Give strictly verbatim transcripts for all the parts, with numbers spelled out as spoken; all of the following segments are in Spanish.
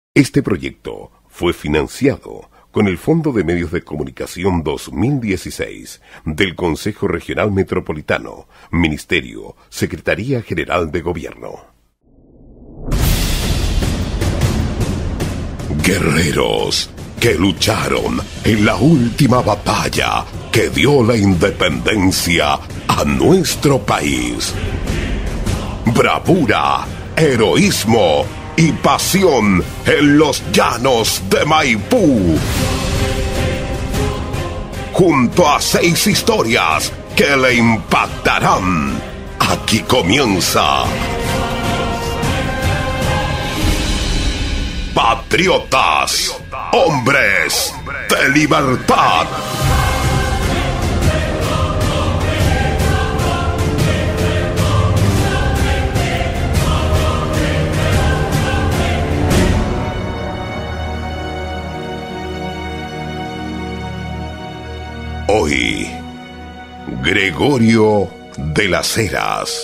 Este proyecto fue financiado con el Fondo de Medios de Comunicación dos mil dieciséis del Consejo Regional Metropolitano, Ministerio, Secretaría General de Gobierno. Guerreros que lucharon en la última batalla que dio la independencia a nuestro país. Bravura, heroísmo y pasión en los llanos de Maipú. Junto a seis historias que le impactarán. Aquí comienza Patriotas, hombres de libertad. Hoy, Gregorio de las Heras.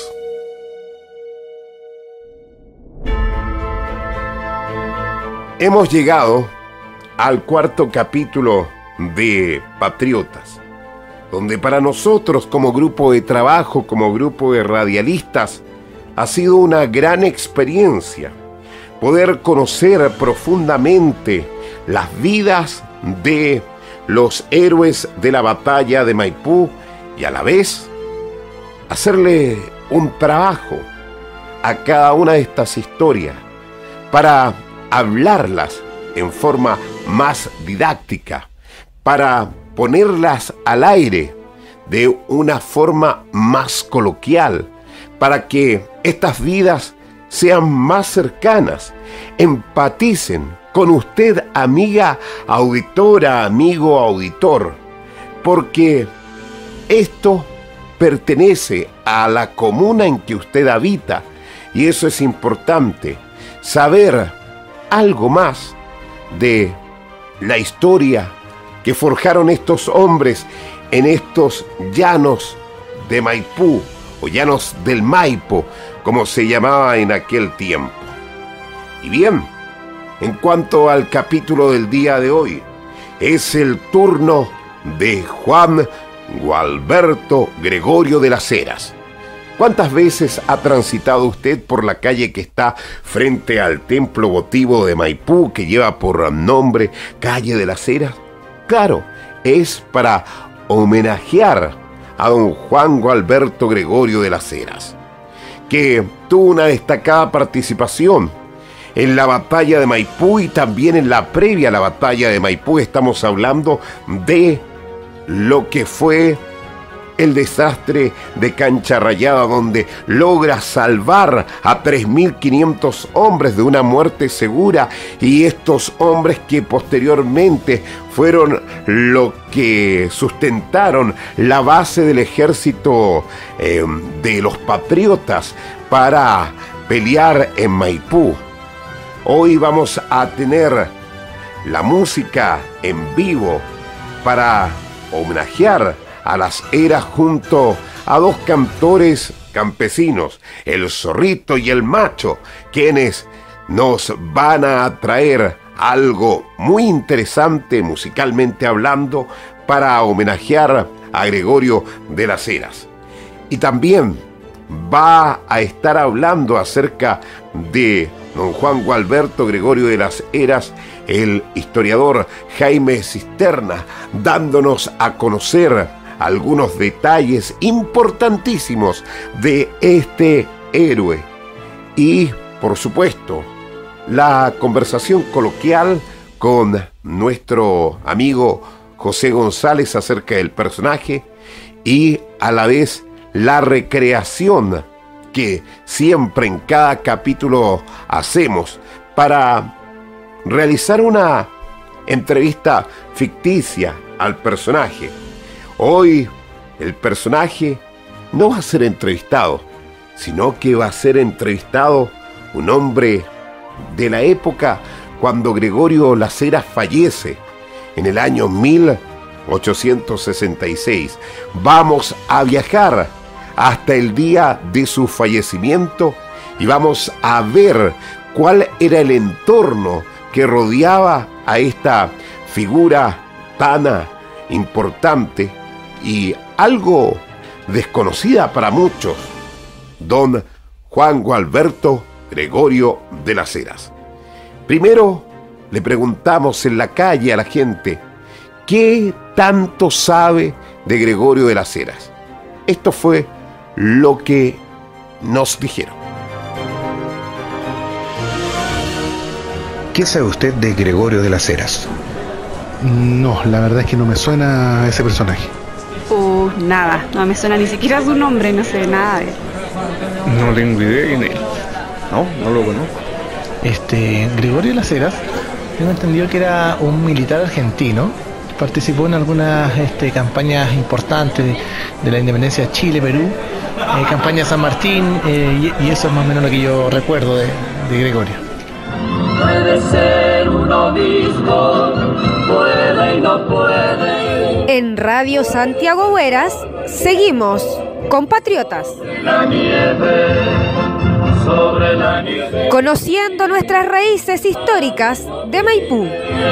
Hemos llegado al cuarto capítulo de Patriotas, donde para nosotros como grupo de trabajo, como grupo de radialistas, ha sido una gran experiencia poder conocer profundamente las vidas de los héroes de la batalla de Maipú y a la vez hacerle un trabajo a cada una de estas historias para hablarlas en forma más didáctica, para ponerlas al aire de una forma más coloquial, para que estas vidas sean más cercanas, empaticen con usted, amiga auditora, amigo auditor, porque esto pertenece a la comuna en que usted habita y eso es importante, saber algo más de la historia que forjaron estos hombres en estos llanos de Maipú o llanos del Maipo, como se llamaba en aquel tiempo. Y bien, en cuanto al capítulo del día de hoy, es el turno de Juan Gualberto Gregorio de las Heras. ¿Cuántas veces ha transitado usted por la calle que está frente al templo votivo de Maipú, que lleva por nombre Calle de las Heras? Claro, es para homenajear a don Juan Gualberto Gregorio de las Heras, que tuvo una destacada participación en la batalla de Maipú y también en la previa a la batalla de Maipú. Estamos hablando de lo que fue el desastre de Cancha Rayada, donde logra salvar a tres mil quinientos hombres de una muerte segura, y estos hombres que posteriormente fueron lo que sustentaron la base del ejército eh, de los patriotas para pelear en Maipú. Hoy vamos a tener la música en vivo para homenajear a las Heras junto a dos cantores campesinos, el Zorrito y el Macho, quienes nos van a traer algo muy interesante musicalmente hablando para homenajear a Gregorio de las Heras. Y también va a estar hablando acerca de don Juan Gualberto Gregorio de las Heras, el historiador Jaime Cisterna, dándonos a conocer algunos detalles importantísimos de este héroe. Y, por supuesto, la conversación coloquial con nuestro amigo José González acerca del personaje y, a la vez, la recreación que siempre en cada capítulo hacemos para realizar una entrevista ficticia al personaje. Hoy el personaje no va a ser entrevistado, sino que va a ser entrevistado un hombre de la época cuando Gregorio las Heras fallece en el año mil ochocientos sesenta y seis. Vamos a viajar hasta el día de su fallecimiento y vamos a ver cuál era el entorno que rodeaba a esta figura tan importante y algo desconocida para muchos, don Juan Gualberto Gregorio de las Heras. Primero le preguntamos en la calle a la gente, ¿qué tanto sabe de Gregorio de las Heras? Esto fue lo que nos dijeron. ¿Qué sabe usted de Gregorio de las Heras? No, la verdad es que no me suena ese personaje. Uh, nada, no me suena ni siquiera su nombre, no sé nada de él. No tengo idea quién es. No, no lo conozco. Este, Gregorio de las Heras, tengo entendido que era un militar argentino. Participó en algunas este, campañas importantes de, de la independencia de Chile, Perú, eh, campaña San Martín, eh, y, y eso es más o menos lo que yo recuerdo de, de Gregorio. Puede ser uno mismo, puede y no puede. En Radio Santiago Hueras seguimos con Patriotas. La nieve, sobre la nieve. Conociendo nuestras raíces históricas de Maipú.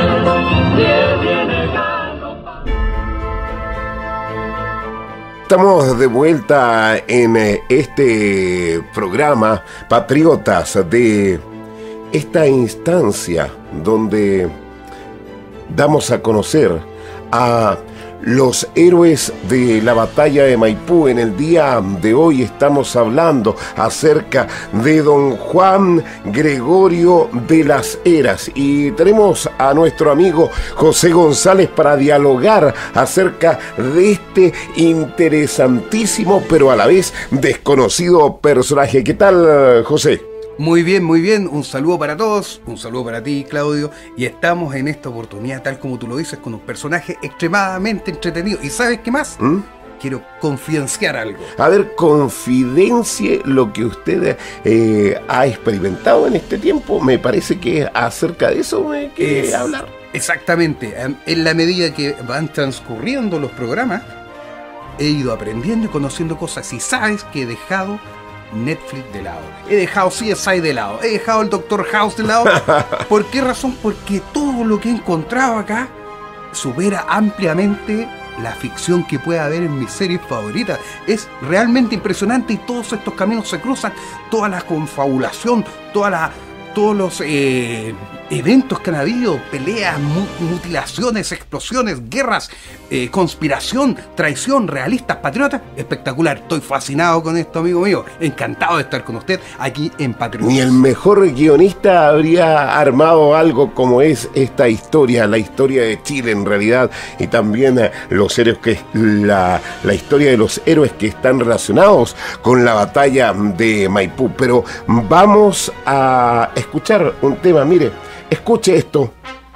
Estamos de vuelta en este programa Patriotas, de esta instancia donde damos a conocer a los héroes de la batalla de Maipú. En el día de hoy estamos hablando acerca de don Juan Gregorio de las Heras y tenemos a nuestro amigo José González para dialogar acerca de este interesantísimo pero a la vez desconocido personaje. ¿Qué tal, José? Muy bien, muy bien, un saludo para todos, un saludo para ti, Claudio, y estamos en esta oportunidad, tal como tú lo dices, con un personaje extremadamente entretenido. ¿Y sabes qué más? ¿Mm? Quiero confidenciar algo. A ver, confidencie lo que usted eh, ha experimentado en este tiempo. Me parece que acerca de eso me quiere es, hablar. Exactamente, en la medida que van transcurriendo los programas, he ido aprendiendo y conociendo cosas, y sabes que he dejado Netflix de lado, he dejado C S I de lado, he dejado el Doctor House de lado. ¿Por qué razón? Porque todo lo que he encontrado acá supera ampliamente la ficción que puede haber en mis series favoritas. Es realmente impresionante y todos estos caminos se cruzan, toda la confabulación, toda la, todos los eh, eventos que han habido, peleas, mutilaciones, explosiones, guerras, eh, conspiración, traición, realistas, patriotas, espectacular. Estoy fascinado con esto, amigo mío. Encantado de estar con usted aquí en Patriotas. Ni el mejor guionista habría armado algo como es esta historia, la historia de Chile en realidad, y también eh, los héroes que la, la historia de los héroes que están relacionados con la batalla de Maipú. Pero vamos a escuchar un tema, mire. Escuche esto.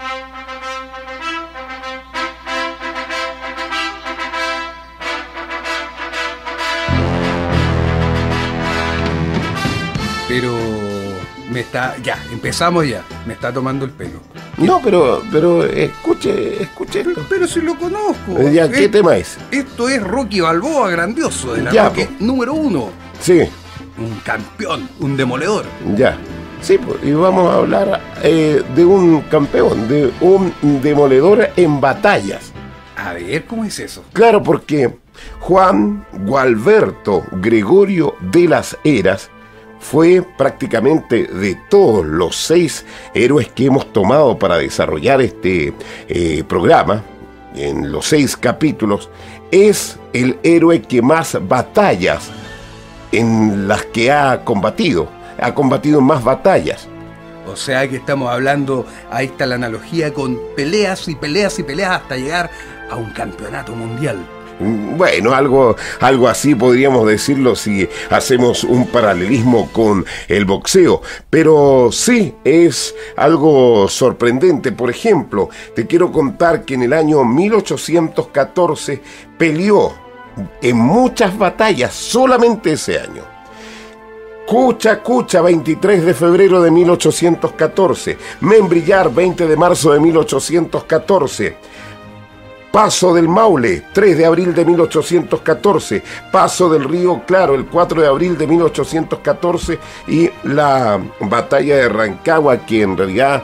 Pero me está, ya, empezamos ya, me está tomando el pelo. No, pero, pero escuche, escuche esto. Pero, pero si lo conozco. Ya, ¿qué es, tema es? Esto es Rocky Balboa grandioso, de la ya, Rocky pues. número uno. Sí. Un campeón, un demoledor. Ya. Sí, pues, y vamos a hablar eh, de un campeón, de un demoledor en batallas. A ver, ¿cómo es eso? Claro, porque Juan Gualberto Gregorio de las Heras fue prácticamente de todos los seis héroes que hemos tomado para desarrollar este eh, programa, en los seis capítulos, es el héroe que más batallas en las que ha combatido. Ha combatido más batallas. O sea que estamos hablando, ahí está la analogía, con peleas y peleas y peleas hasta llegar a un campeonato mundial. Bueno, algo, algo así podríamos decirlo si hacemos un paralelismo con el boxeo. Pero sí, es algo sorprendente. Por ejemplo, te quiero contar que en el año mil ochocientos catorce peleó en muchas batallas, solamente ese año. Cucha Cucha, veintitrés de febrero de mil ochocientos catorce. Membrillar, veinte de marzo de mil ochocientos catorce. Paso del Maule, tres de abril de mil ochocientos catorce. Paso del Río Claro, el cuatro de abril de mil ochocientos catorce. Y la batalla de Rancagua, que en realidad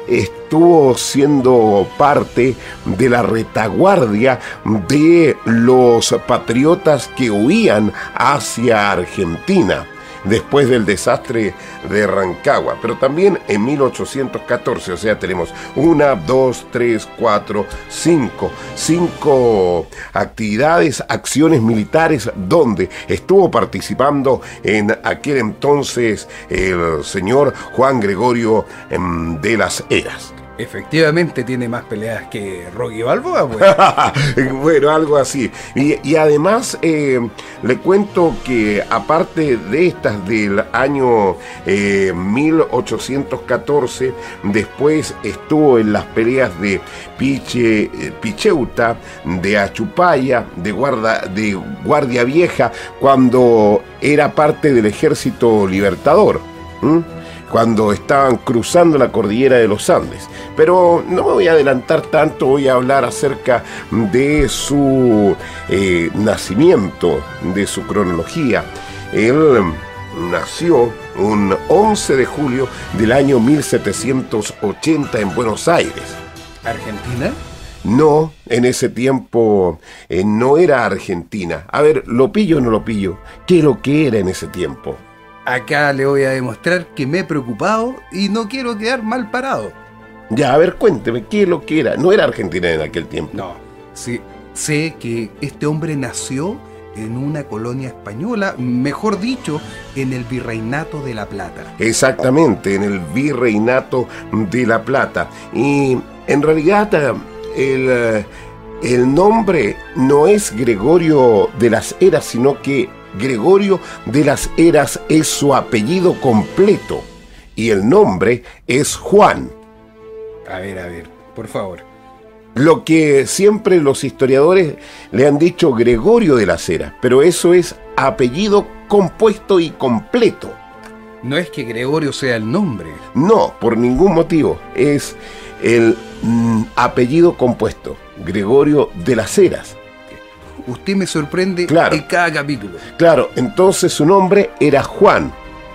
estuvo siendo parte de la retaguardia de los patriotas que huían hacia Argentina después del desastre de Rancagua. Pero también en mil ochocientos catorce, o sea, tenemos una, dos, tres, cuatro, cinco, cinco actividades, acciones militares donde estuvo participando en aquel entonces el señor Juan Gregorio de las Heras. Efectivamente tiene más peleas que Rocky Balboa, pues. Bueno, algo así. Y, y además eh, le cuento que aparte de estas del año eh, mil ochocientos catorce, después estuvo en las peleas de Piche, eh, Picheuta, de Achupaya, de, guarda, de Guardia Vieja, cuando era parte del Ejército Libertador. ¿Mm? Cuando estaban cruzando la cordillera de los Andes. Pero no me voy a adelantar tanto, voy a hablar acerca de su eh, nacimiento, de su cronología. Él nació un once de julio del año mil setecientos ochenta en Buenos Aires. ¿Argentina? No, en ese tiempo eh, no era Argentina. A ver, ¿lo pillo o no lo pillo? ¿Qué es lo que era en ese tiempo? Acá le voy a demostrar que me he preocupado y no quiero quedar mal parado. Ya, a ver, cuénteme, ¿qué es lo que era? No era Argentina en aquel tiempo. No, sí, sé que este hombre nació en una colonia española, mejor dicho, en el Virreinato de La Plata. Exactamente, en el Virreinato de La Plata. Y en realidad el, el nombre no es Gregorio de las Heras, sino que Gregorio de las Heras es su apellido completo y el nombre es Juan. A ver, a ver, por favor. Lo que siempre los historiadores le han dicho Gregorio de las Heras, pero eso es apellido compuesto y completo. No es que Gregorio sea el nombre. No, por ningún motivo. Es el mm, apellido compuesto, Gregorio de las Heras. Usted me sorprende claro, en cada capítulo. Claro, entonces su nombre era Juan.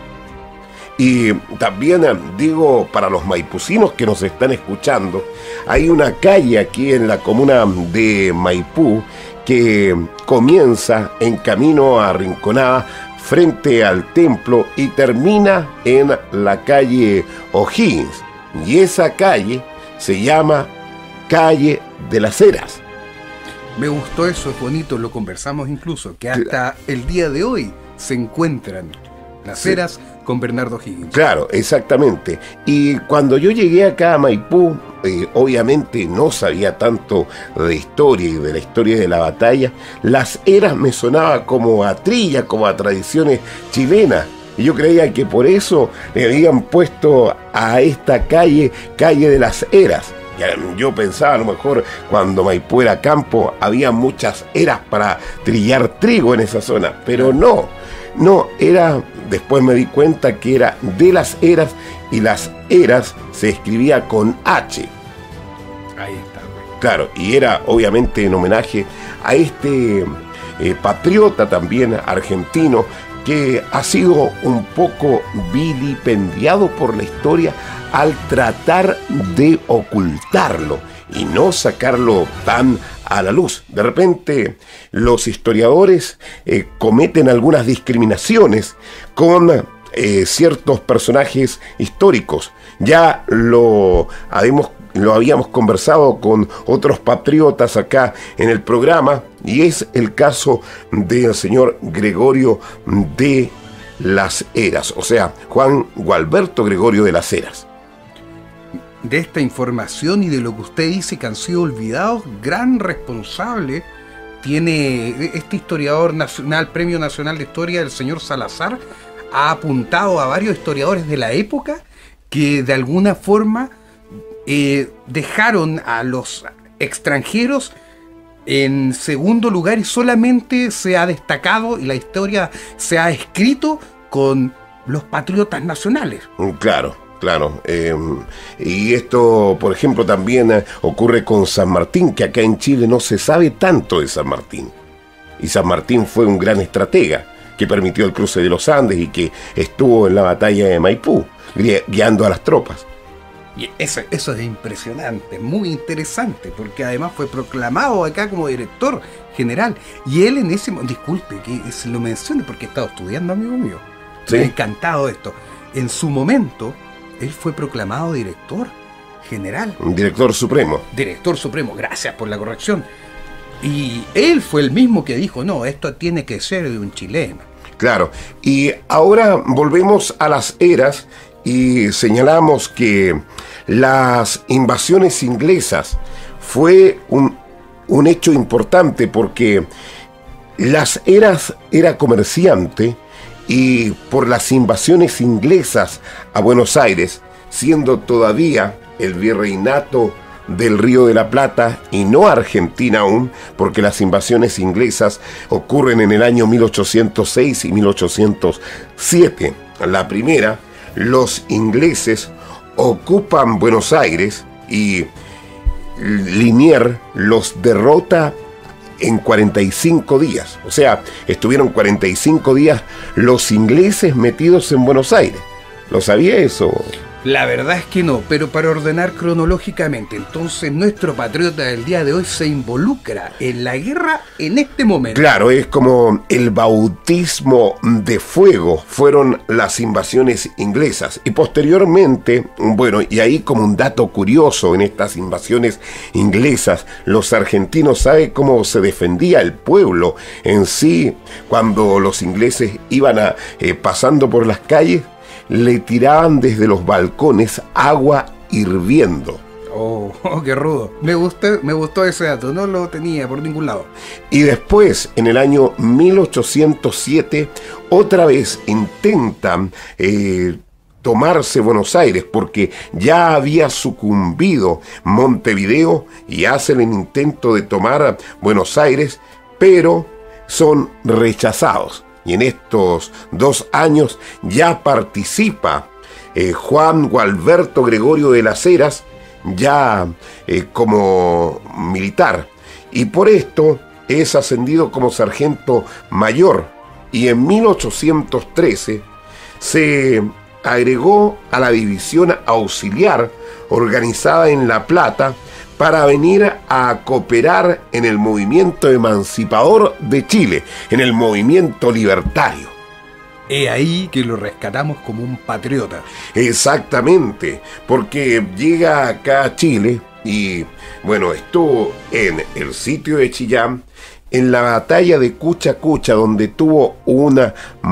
Y también digo, para los maipucinos que nos están escuchando, hay una calle aquí en la comuna de Maipú que comienza en camino a Rinconada frente al templo y termina en la calle O'Higgins. Y esa calle se llama Calle de las Heras. Me gustó eso, es bonito, lo conversamos incluso, que hasta el día de hoy se encuentran las sí. Heras con Bernardo Higgins. Claro, exactamente. Y cuando yo llegué acá a Maipú, eh, obviamente no sabía tanto de historia y de la historia de la batalla. Las Heras me sonaba como a trilla, como a tradiciones chilenas. Y yo creía que por eso le habían puesto a esta calle, Calle de las Heras. Yo pensaba, a lo mejor cuando Maipú era campo había muchas eras para trillar trigo en esa zona, pero no, no, era, después me di cuenta que era de las Heras y las Heras se escribía con H. Ahí está, güey. Claro, y era obviamente en homenaje a este eh, patriota también argentino que ha sido un poco vilipendiado por la historia al tratar de ocultarlo y no sacarlo tan a la luz. De repente los historiadores eh, cometen algunas discriminaciones con eh, ciertos personajes históricos. Ya lo habíamos, lo habíamos conversado con otros patriotas acá en el programa, y es el caso del señor Gregorio de las Heras, o sea, Juan Gualberto Gregorio de las Heras. De esta información y de lo que usted dice que han sido olvidados, gran responsable tiene este historiador nacional, Premio Nacional de Historia, el señor Salazar, ha apuntado a varios historiadores de la época que de alguna forma eh, dejaron a los extranjeros en segundo lugar y solamente se ha destacado y la historia se ha escrito con los patriotas nacionales. Claro. Claro, eh, y esto, por ejemplo, también eh, ocurre con San Martín, que acá en Chile no se sabe tanto de San Martín. Y San Martín fue un gran estratega que permitió el cruce de los Andes y que estuvo en la batalla de Maipú, guiando a las tropas. Y eso, eso es impresionante, muy interesante, porque además fue proclamado acá como director general. Y él en ese momento, disculpe que se lo mencione porque he estado estudiando, amigo mío. ¿Sí? Me ha encantado esto. En su momento, él fue proclamado director general. Director supremo. Director supremo, gracias por la corrección. Y él fue el mismo que dijo, no, esto tiene que ser de un chileno. Claro. Y ahora volvemos a las eras y señalamos que las invasiones inglesas fue un, un hecho importante porque las eras era comerciante y por las invasiones inglesas a Buenos Aires, siendo todavía el virreinato del Río de la Plata y no Argentina aún, porque las invasiones inglesas ocurren en el año mil ochocientos seis y mil ochocientos siete. La primera, los ingleses ocupan Buenos Aires y Liniers los derrota en cuarenta y cinco días. O sea, estuvieron cuarenta y cinco días los ingleses metidos en Buenos Aires. ¿Lo sabía eso? La verdad es que no, pero para ordenar cronológicamente, entonces nuestro patriota del día de hoy se involucra en la guerra en este momento. Claro, es como el bautismo de fuego fueron las invasiones inglesas. Y posteriormente, bueno, y ahí como un dato curioso en estas invasiones inglesas, los argentinos saben cómo se defendía el pueblo en sí cuando los ingleses iban a, eh, pasando por las calles. Le tiraban desde los balcones agua hirviendo. Oh, oh, qué rudo. Me gustó, me gustó ese dato, no lo tenía por ningún lado. Y después, en el año mil ochocientos siete, otra vez intentan eh, tomarse Buenos Aires, porque ya había sucumbido Montevideo y hacen el intento de tomar Buenos Aires, pero son rechazados. Y en estos dos años ya participa eh, Juan Gualberto Gregorio de las Heras, ya eh, como militar. Y por esto es ascendido como sargento mayor. Y en mil ochocientos trece se agregó a la división auxiliar organizada en La Plata para venir a cooperar en el movimiento emancipador de Chile, en el movimiento libertario. Es ahí que lo rescatamos como un patriota. Exactamente, porque llega acá a Chile y, bueno, estuvo en el sitio de Chillán, en la batalla de Cucha Cucha, donde tuvo una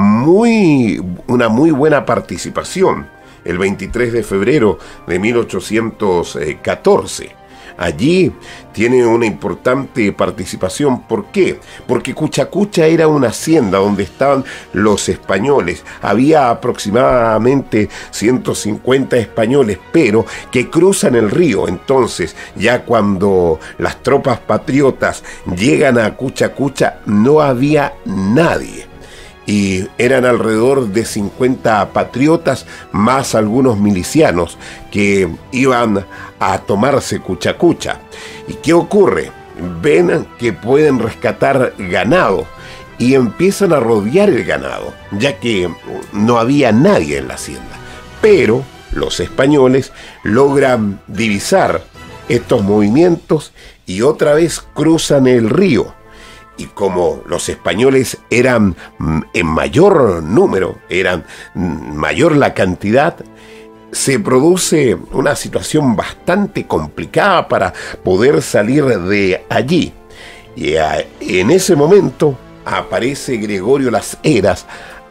muy, una muy buena participación, el veintitrés de febrero de mil ochocientos catorce. Allí tiene una importante participación. ¿Por qué? Porque Cucha Cucha era una hacienda donde estaban los españoles. Había aproximadamente ciento cincuenta españoles, pero que cruzan el río. Entonces, ya cuando las tropas patriotas llegan a Cucha Cucha, no había nadie. Y eran alrededor de cincuenta patriotas más algunos milicianos que iban a tomarse Cucha Cucha. ¿Y qué ocurre? Ven que pueden rescatar ganado y empiezan a rodear el ganado, ya que no había nadie en la hacienda. Pero los españoles logran divisar estos movimientos y otra vez cruzan el río. Y como los españoles eran en mayor número, eran mayor la cantidad, se produce una situación bastante complicada para poder salir de allí. Y a, en ese momento aparece Gregorio Las Heras,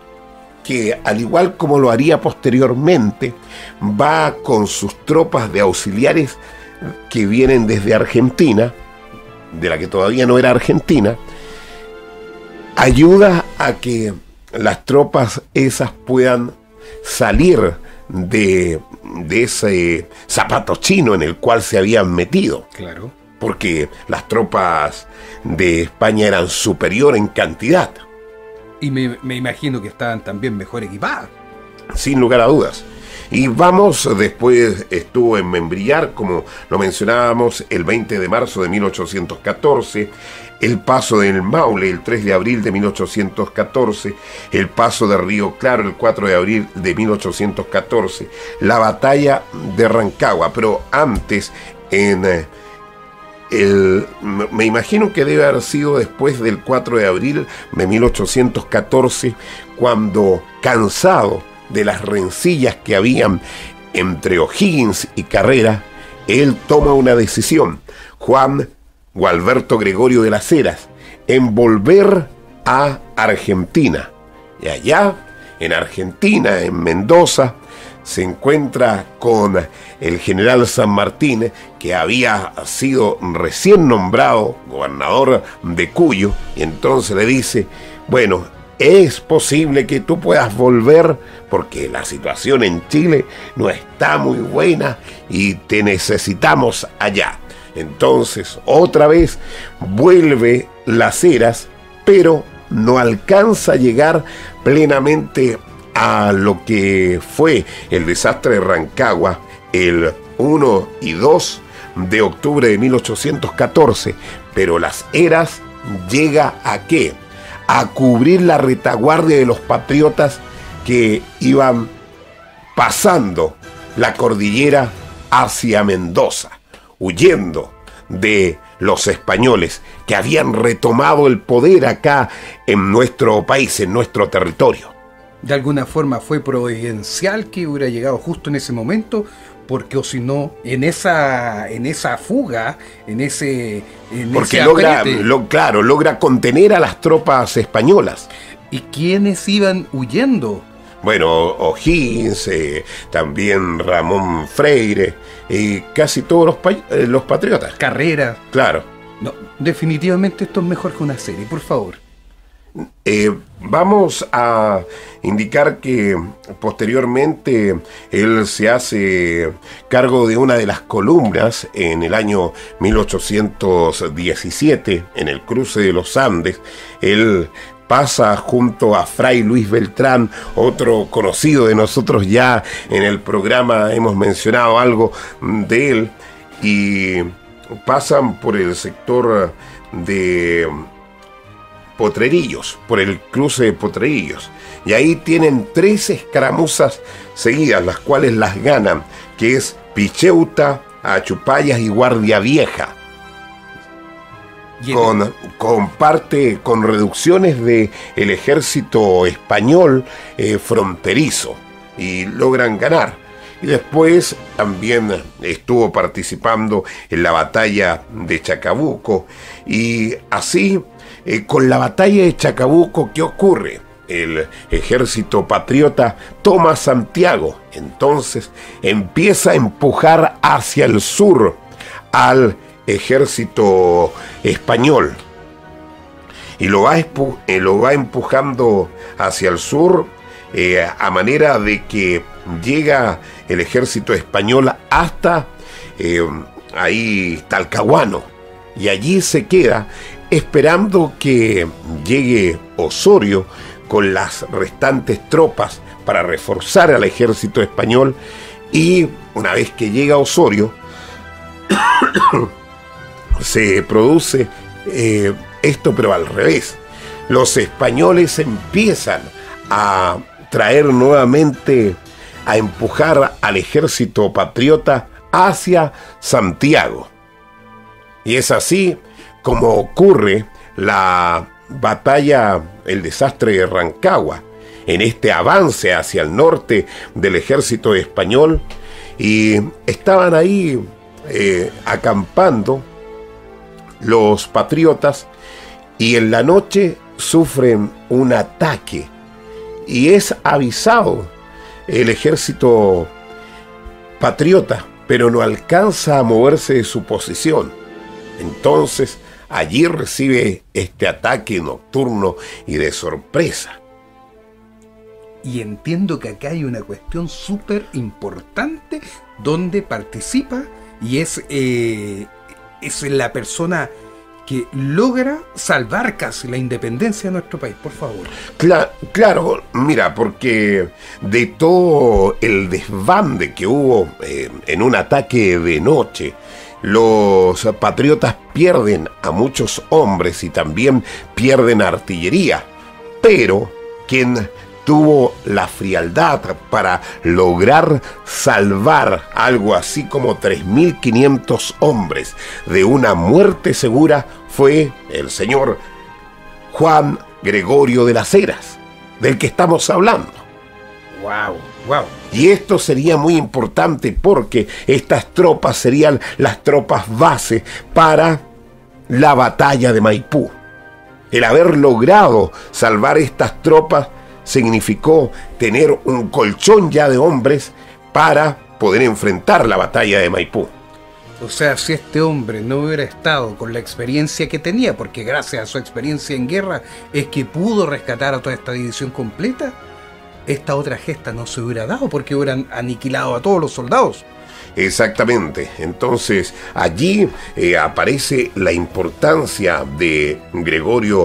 que al igual como lo haría posteriormente, va con sus tropas de auxiliares que vienen desde Argentina, de la que todavía no era Argentina, ayuda a que las tropas esas puedan salir de, de ese zapato chino en el cual se habían metido. Claro. Porque las tropas de España eran superior en cantidad. Y me, me imagino que estaban también mejor equipadas. Sin lugar a dudas. Y vamos, después estuvo en Membrillar, como lo mencionábamos, el veinte de marzo de mil ochocientos catorce, el paso del Maule el tres de abril de mil ochocientos catorce, el paso de Río Claro el cuatro de abril de mil ochocientos catorce, la batalla de Rancagua, pero antes en eh, el, me imagino que debe haber sido después del cuatro de abril de mil ochocientos catorce, cuando, cansado de las rencillas que habían entre O'Higgins y Carrera, él toma una decisión, Juan Gualberto Gregorio de las Heras, en volver a Argentina. Y allá, en Argentina, en Mendoza, se encuentra con el general San Martín, que había sido recién nombrado gobernador de Cuyo, y entonces le dice, bueno, es posible que tú puedas volver porque la situación en Chile no está muy buena y te necesitamos allá. Entonces, otra vez vuelve Las Heras, pero no alcanza a llegar plenamente a lo que fue el desastre de Rancagua el uno y dos de octubre de mil ochocientos catorce, pero Las Heras llega a ¿qué? A cubrir la retaguardia de los patriotas que iban pasando la cordillera hacia Mendoza, huyendo de los españoles que habían retomado el poder acá en nuestro país, en nuestro territorio. De alguna forma fue providencial que hubiera llegado justo en ese momento, porque o si no, en esa, en esa fuga, en ese... En porque ese logra, aprete, lo, claro, logra contener a las tropas españolas. ¿Y quiénes iban huyendo? Bueno, O'Higgins, eh, también Ramón Freire, y casi todos los, pa eh, los patriotas. Carrera. Claro. No, definitivamente esto es mejor que una serie, por favor. Eh, vamos a indicar que posteriormente él se hace cargo de una de las columnas en el año mil ochocientos diecisiete, en el cruce de los Andes. Él pasa junto a Fray Luis Beltrán, otro conocido de nosotros, ya en el programa hemos mencionado algo de él, y pasan por el sector de Potrerillos, por el cruce de Potrerillos, y ahí tienen tres escaramuzas seguidas, las cuales las ganan, que es Picheuta, Achupayas y Guardia Vieja, con, con parte, con reducciones de el ejército español eh, fronterizo, y logran ganar. Y después también estuvo participando en la batalla de Chacabuco, y así Eh, con la batalla de Chacabuco, ¿qué ocurre? El ejército patriota toma Santiago, entonces empieza a empujar hacia el sur al ejército español, y lo va, eh, lo va empujando hacia el sur, eh, a manera de que llega el ejército español hasta eh, ahí Talcahuano, y allí se queda esperando que llegue Osorio con las restantes tropas para reforzar al ejército español. Y una vez que llega Osorio, se produce eh, esto, pero al revés. Los españoles empiezan a traer nuevamente, a empujar al ejército patriota hacia Santiago. Y es así como ocurre la batalla, el desastre de Rancagua, en este avance hacia el norte del ejército español, y estaban ahí eh, acampando los patriotas, y en la noche sufren un ataque, y es avisado el ejército patriota, pero no alcanza a moverse de su posición. Entonces allí recibe este ataque nocturno y de sorpresa. Y entiendo que acá hay una cuestión súper importante donde participa, y es, eh, es la persona que logra salvar casi la independencia de nuestro país, por favor. Cla- claro, mira, porque de todo el desbande que hubo eh, en un ataque de noche, los patriotas pierden a muchos hombres y también pierden artillería, pero quien tuvo la frialdad para lograr salvar algo así como tres mil quinientos hombres de una muerte segura fue el señor Juan Gregorio de las Heras, del que estamos hablando. ¡Wow! ¡Wow! Y esto sería muy importante porque estas tropas serían las tropas base para la batalla de Maipú. El haber logrado salvar estas tropas significó tener un colchón ya de hombres para poder enfrentar la batalla de Maipú. O sea, si este hombre no hubiera estado con la experiencia que tenía, porque gracias a su experiencia en guerra es que pudo rescatar a toda esta división completa, esta otra gesta no se hubiera dado porque hubieran aniquilado a todos los soldados. Exactamente. Entonces allí eh, aparece la importancia de Gregorio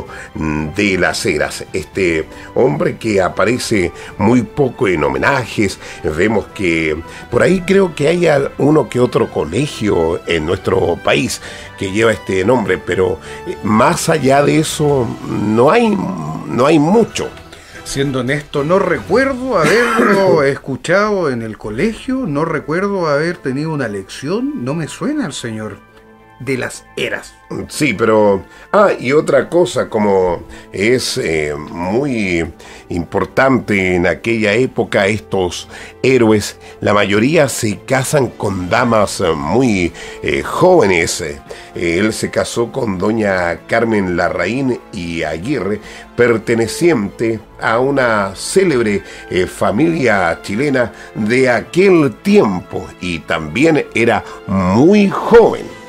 de las Heras, este hombre que aparece muy poco en homenajes. Vemos que por ahí creo que hay uno que otro colegio en nuestro país que lleva este nombre, pero más allá de eso no hay, no hay mucho. Siendo honesto, no recuerdo haberlo escuchado en el colegio, no recuerdo haber tenido una lección, no me suena el señor de las Heras. Sí, pero... Ah, y otra cosa, como es eh, muy importante en aquella época, estos héroes, la mayoría se casan con damas muy eh, jóvenes. Eh, él se casó con doña Carmen Larraín y Aguirre, perteneciente a una célebre eh, familia chilena de aquel tiempo, y también era muy joven.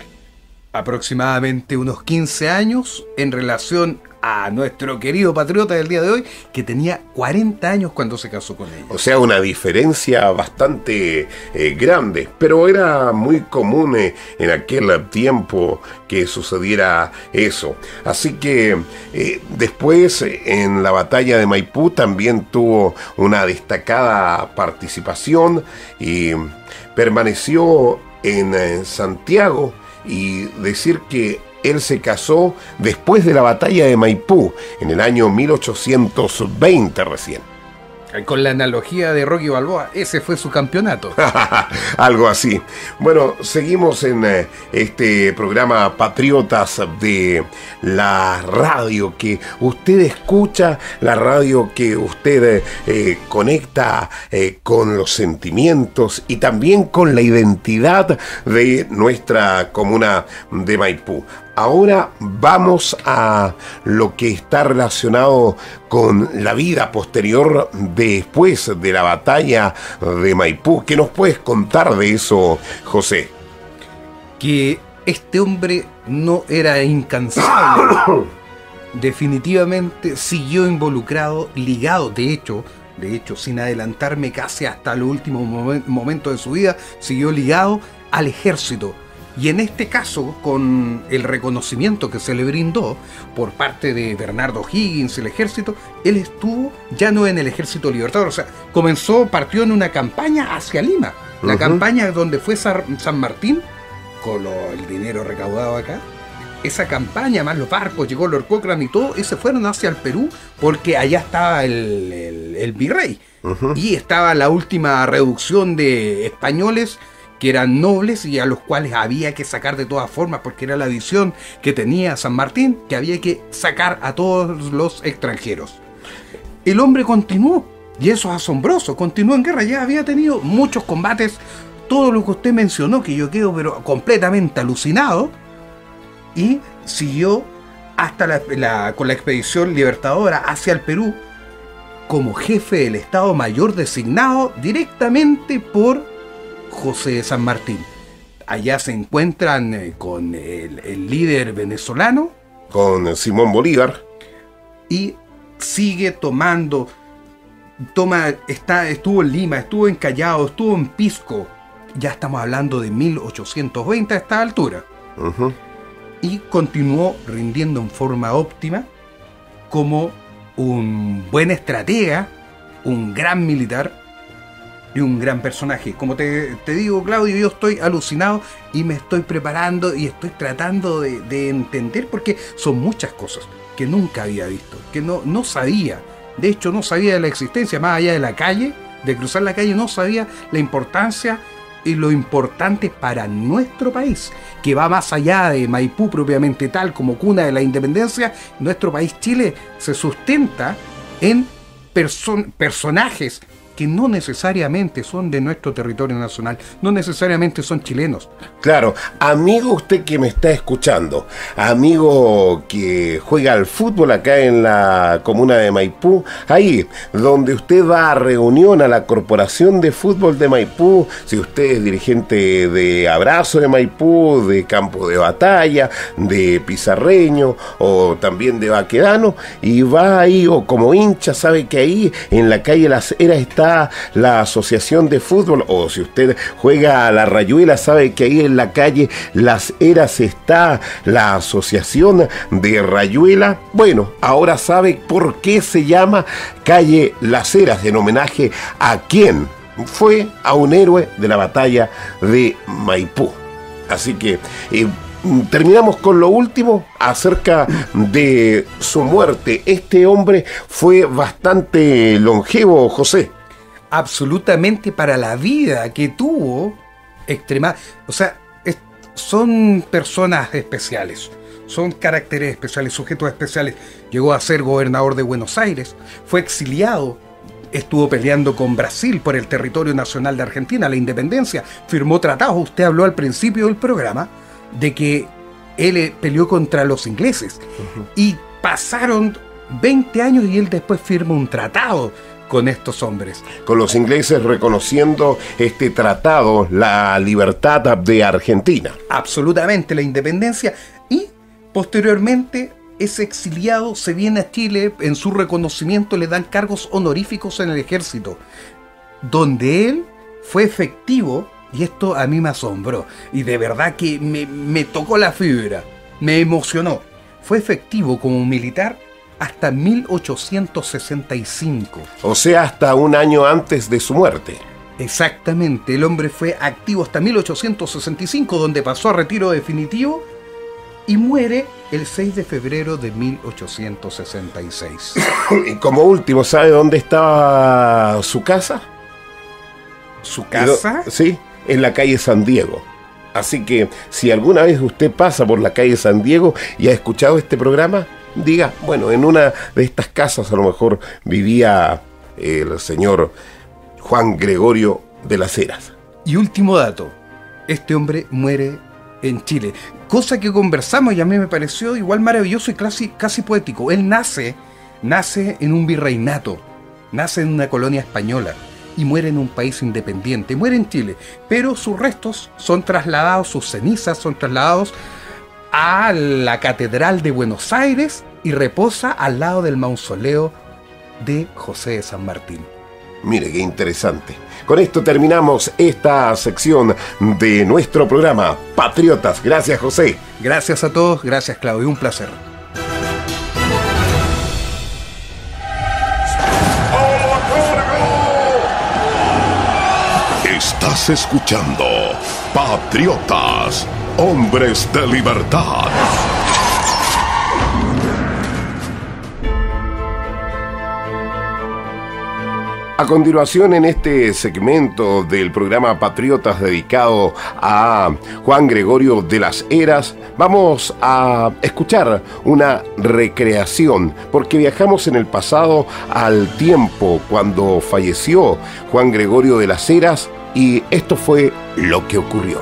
Aproximadamente unos quince años en relación a nuestro querido patriota del día de hoy, que tenía cuarenta años cuando se casó con ella. O sea, una diferencia bastante eh, grande, pero era muy común eh, en aquel tiempo que sucediera eso. Así que eh, después, eh, en la batalla de Maipú, también tuvo una destacada participación y permaneció en eh, Santiago. Y decir que él se casó después de la batalla de Maipú, en el año mil ochocientos veinte recién. Con la analogía de Rocky Balboa, ese fue su campeonato. Algo así. Bueno, seguimos en eh, este programa Patriotas de la radio que usted escucha, la radio que usted eh, conecta eh, con los sentimientos y también con la identidad de nuestra comuna de Maipú. Ahora vamos a lo que está relacionado con la vida posterior después de la batalla de Maipú. ¿Qué nos puedes contar de eso, José? Que este hombre no era incansable. Definitivamente siguió involucrado, ligado, de hecho, de hecho, sin adelantarme casi hasta el último momen- momento de su vida, siguió ligado al ejército. Y en este caso, con el reconocimiento que se le brindó por parte de Bernardo Higgins, el ejército, él estuvo ya no en el Ejército Libertador, o sea, comenzó, partió en una campaña hacia Lima, la uh-huh. campaña donde fue San Martín, con lo, el dinero recaudado acá. Esa campaña, más los barcos, llegó Lord Cochrane y todo, y se fueron hacia el Perú, porque allá estaba el, el, el virrey, uh-huh. y estaba la última reducción de españoles que eran nobles y a los cuales había que sacar de todas formas, porque era la visión que tenía San Martín, que había que sacar a todos los extranjeros. El hombre continuó, y eso es asombroso, continuó en guerra, ya había tenido muchos combates, todo lo que usted mencionó, que yo quedo pero completamente alucinado, y siguió hasta la, la, con la expedición libertadora hacia el Perú, como jefe del Estado Mayor designado directamente por José de San Martín. Allá se encuentran eh, con el, el líder venezolano, con Simón Bolívar, y sigue tomando, toma, está, estuvo en Lima, estuvo en Callao, estuvo en Pisco. Ya estamos hablando de mil ochocientos veinte a esta altura. Uh-huh. y continuó rindiendo en forma óptima como un buen estratega, un gran militar y un gran personaje. Como te, te digo, Claudio, yo estoy alucinado y me estoy preparando y estoy tratando de, de entender, porque son muchas cosas que nunca había visto, que no, no sabía. De hecho, no sabía de la existencia, más allá de la calle, de cruzar la calle, no sabía la importancia y lo importante para nuestro país, que va más allá de Maipú propiamente tal, como cuna de la independencia. Nuestro país, Chile, se sustenta en person- personajes que no necesariamente son de nuestro territorio nacional, no necesariamente son chilenos. Claro, amigo usted que me está escuchando, amigo que juega al fútbol acá en la comuna de Maipú, ahí donde usted va a reunión a la Corporación de Fútbol de Maipú, si usted es dirigente de Abrazo de Maipú, de Campo de Batalla, de Pizarreño o también de Baquedano, y va ahí o como hincha, sabe que ahí en la calle Las Heras está la asociación de fútbol, o si usted juega a la Rayuela, sabe que ahí en la calle Las Heras está la asociación de Rayuela. Bueno, ahora sabe por qué se llama calle Las Heras, en homenaje a quién fue, a un héroe de la batalla de Maipú. Así que eh, terminamos con lo último acerca de su muerte. Este hombre fue bastante longevo, José. Absolutamente, para la vida que tuvo, extrema, o sea, es, son personas especiales, son caracteres especiales, sujetos especiales. Llegó a ser gobernador de Buenos Aires, fue exiliado, estuvo peleando con Brasil por el territorio nacional de Argentina, la independencia, firmó tratados. Usted habló al principio del programa de que él peleó contra los ingleses, uh-huh. y pasaron veinte años y él después firma un tratado con estos hombres. Con los ingleses reconociendo este tratado, la libertad de Argentina. Absolutamente, la independencia. Y posteriormente es exiliado, se viene a Chile, en su reconocimiento le dan cargos honoríficos en el ejército, donde él fue efectivo, y esto a mí me asombró, y de verdad que me, me tocó la fibra, me emocionó. Fue efectivo como militar hasta mil ochocientos sesenta y cinco. O sea, hasta un año antes de su muerte. Exactamente, el hombre fue activo hasta mil ochocientos sesenta y cinco, donde pasó a retiro definitivo y muere el seis de febrero de mil ochocientos sesenta y seis. Y como último, ¿sabe dónde estaba su casa? ¿Su casa? Sí, en la calle San Diego. Así que si alguna vez usted pasa por la calle San Diego y ha escuchado este programa, diga, bueno, en una de estas casas a lo mejor vivía el señor Juan Gregorio de las Heras. Y último dato, este hombre muere en Chile, cosa que conversamos y a mí me pareció igual maravilloso y casi, casi poético. Él nace, nace en un virreinato, nace en una colonia española y muere en un país independiente, muere en Chile, pero sus restos son trasladados, sus cenizas son trasladados a la Catedral de Buenos Aires y reposa al lado del mausoleo de José de San Martín. Mire, qué interesante. Con esto terminamos esta sección de nuestro programa Patriotas. Gracias, José. Gracias a todos, gracias, Claudio, un placer. Estás escuchando Patriotas, hombres de libertad. A continuación, en este segmento del programa Patriotas dedicado a Juan Gregorio de las Heras, vamos a escuchar una recreación, porque viajamos en el pasado al tiempo cuando falleció Juan Gregorio de las Heras, y esto fue lo que ocurrió.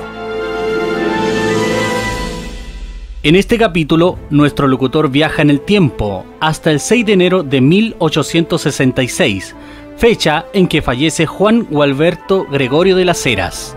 En este capítulo, nuestro locutor viaja en el tiempo hasta el seis de enero de mil ochocientos sesenta y seis, fecha en que fallece Juan Gualberto Gregorio de las Heras.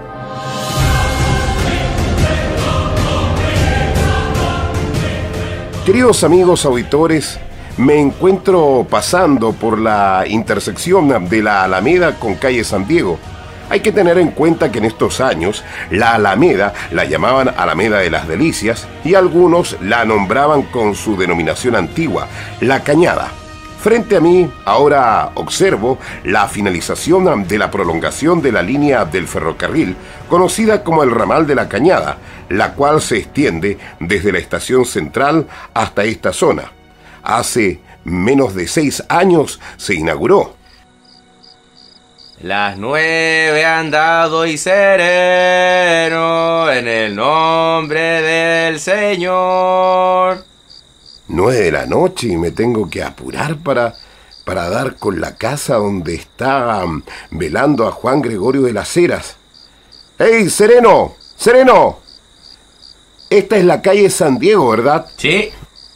Queridos amigos auditores, me encuentro pasando por la intersección de la Alameda con calle San Diego, Hay que tener en cuenta que en estos años la Alameda la llamaban Alameda de las Delicias y algunos la nombraban con su denominación antigua, La Cañada. Frente a mí ahora observo la finalización de la prolongación de la línea del ferrocarril, conocida como el ramal de La Cañada, la cual se extiende desde la estación central hasta esta zona. Hace menos de seis años se inauguró. Las nueve han dado y sereno en el nombre del Señor. Nueve de la noche y me tengo que apurar para, para dar con la casa donde está um, velando a Juan Gregorio de las Heras. ¡Ey, Sereno! ¡Sereno! Esta es la calle San Diego, ¿verdad? Sí.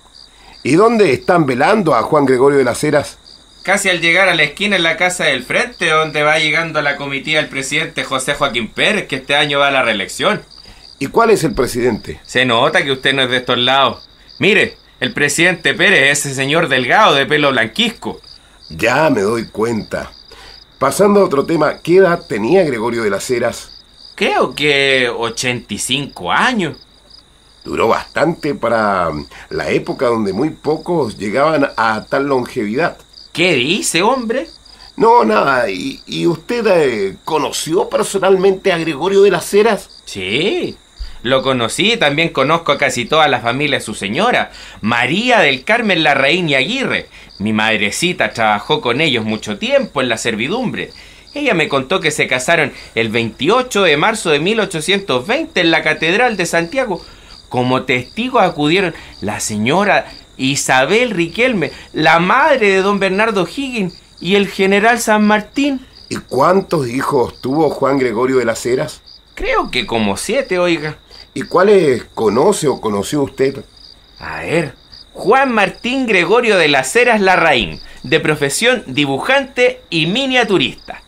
¿Y dónde están velando a Juan Gregorio de las Heras? Casi al llegar a la esquina en la casa del frente, donde va llegando la comitiva del presidente José Joaquín Pérez, que este año va a la reelección. ¿Y cuál es el presidente? Se nota que usted no es de estos lados. Mire, el presidente Pérez es ese señor delgado de pelo blanquisco. Ya me doy cuenta. Pasando a otro tema, ¿qué edad tenía Gregorio de las Heras? Creo que ochenta y cinco años. Duró bastante para la época donde muy pocos llegaban a tal longevidad. ¿Qué dice, hombre? No, nada. ¿Y, y usted eh, conoció personalmente a Gregorio de las Heras? Sí, lo conocí. También conozco a casi toda la familia de su señora, María del Carmen Larraín y Aguirre. Mi madrecita trabajó con ellos mucho tiempo en la servidumbre. Ella me contó que se casaron el veintiocho de marzo de mil ochocientos veinte en la Catedral de Santiago. Como testigos acudieron la señora Isabel Riquelme, la madre de don Bernardo Higgins y el general San Martín. ¿Y cuántos hijos tuvo Juan Gregorio de las Heras? Creo que como siete, oiga. ¿Y cuáles conoce o conoció usted? A ver, Juan Martín Gregorio de las Heras Larraín, de profesión dibujante y miniaturista.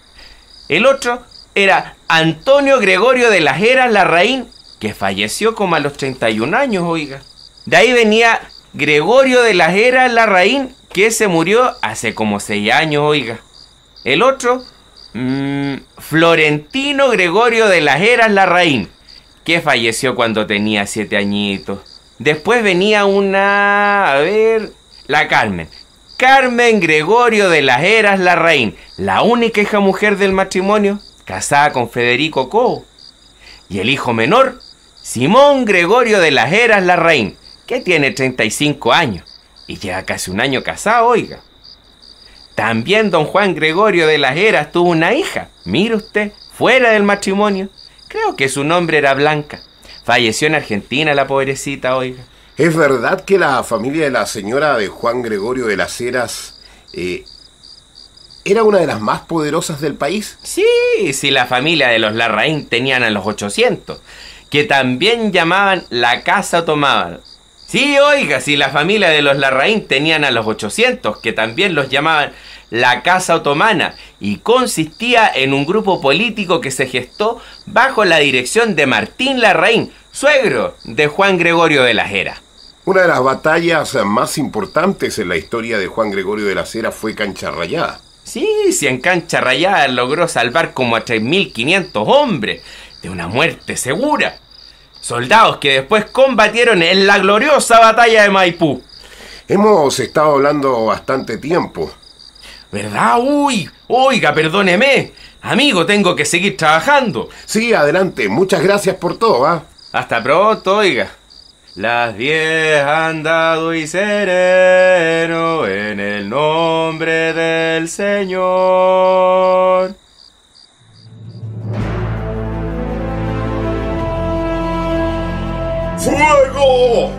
El otro era Antonio Gregorio de las Heras Larraín, que falleció como a los treinta y un años, oiga. De ahí venía Gregorio de las Heras Larraín, que se murió hace como seis años, oiga. El otro, mmm, Florentino Gregorio de las Heras Larraín, que falleció cuando tenía siete añitos. Después venía una... a ver... la Carmen. Carmen Gregorio de las Heras Larraín, la única hija mujer del matrimonio, casada con Federico Cobo. Y el hijo menor, Simón Gregorio de las Heras Larraín, que tiene treinta y cinco años y lleva casi un año casado, oiga. También don Juan Gregorio de las Heras tuvo una hija, mire usted, fuera del matrimonio. Creo que su nombre era Blanca. Falleció en Argentina la pobrecita, oiga. ¿Es verdad que la familia de la señora de Juan Gregorio de las Heras eh, era una de las más poderosas del país? Sí, sí, la familia de los Larraín tenían a los ochocientos, que también llamaban la Casa Otomana. Sí, oiga, si la familia de los Larraín tenían a los ochocientos, que también los llamaban la Casa Otomana, y consistía en un grupo político que se gestó bajo la dirección de Martín Larraín, suegro de Juan Gregorio de las Heras. Una de las batallas más importantes en la historia de Juan Gregorio de las Heras fue Cancha Rayada. Sí, sí, en Cancha Rayada logró salvar como a tres mil quinientos hombres de una muerte segura. Soldados que después combatieron en la gloriosa batalla de Maipú. Hemos estado hablando bastante tiempo. ¿Verdad? Uy, oiga, perdóneme. Amigo, tengo que seguir trabajando. Sí, adelante. Muchas gracias por todo, ¿ah? ¿eh? Hasta pronto, oiga. Las diez han dado y sereno en el nombre del Señor. ¡Fuego!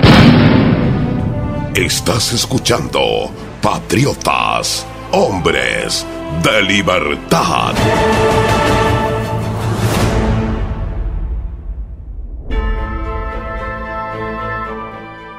Estás escuchando Patriotas, Hombres de Libertad.